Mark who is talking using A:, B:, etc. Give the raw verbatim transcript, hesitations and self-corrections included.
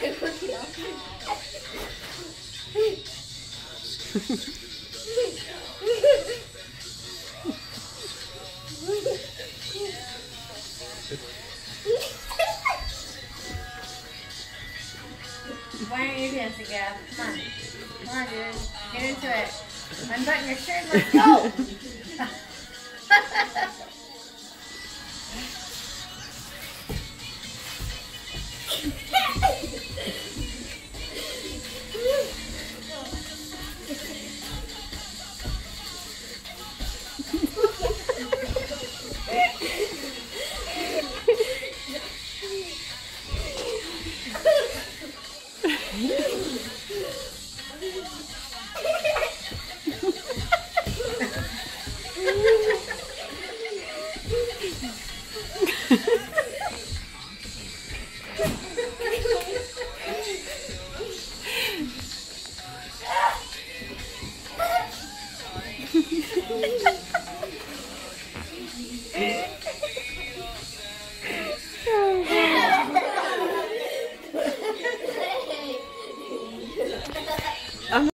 A: Why aren't you dancing, Gab? Come on. Come on, dude. Get into it. Unbutton your shirt. Let's go!